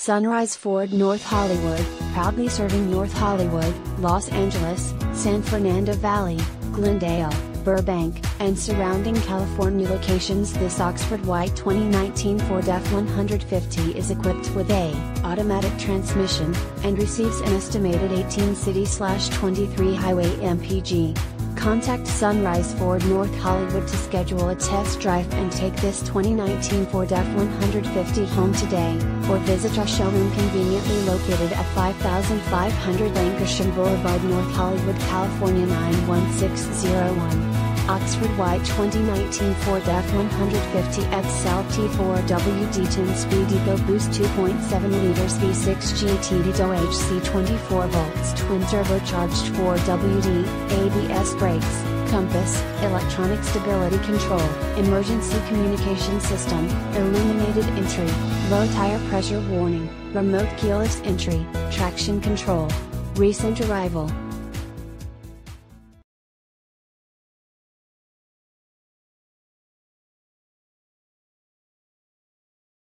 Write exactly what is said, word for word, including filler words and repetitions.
Sunrise Ford North Hollywood, proudly serving North Hollywood, Los Angeles, San Fernando Valley, Glendale, Burbank, and surrounding California locations. This Oxford White twenty nineteen Ford F one fifty is equipped with a automatic transmission, and receives an estimated eighteen city twenty-three highway M P G. Contact Sunrise Ford North Hollywood to schedule a test drive and take this twenty nineteen Ford F one fifty home today, or visit our showroom conveniently located at five thousand five hundred Lancashire Boulevard, North Hollywood, California nine one six zero one. Oxford White twenty nineteen Ford F one fifty X L T four W D ten Speed EcoBoost two point seven liters V six G T D O H C twenty-four volts twin turbocharged four W D, A B S brakes, compass, electronic stability control, emergency communication system, illuminated entry, low tire pressure warning, remote keyless entry, traction control. Recent arrival.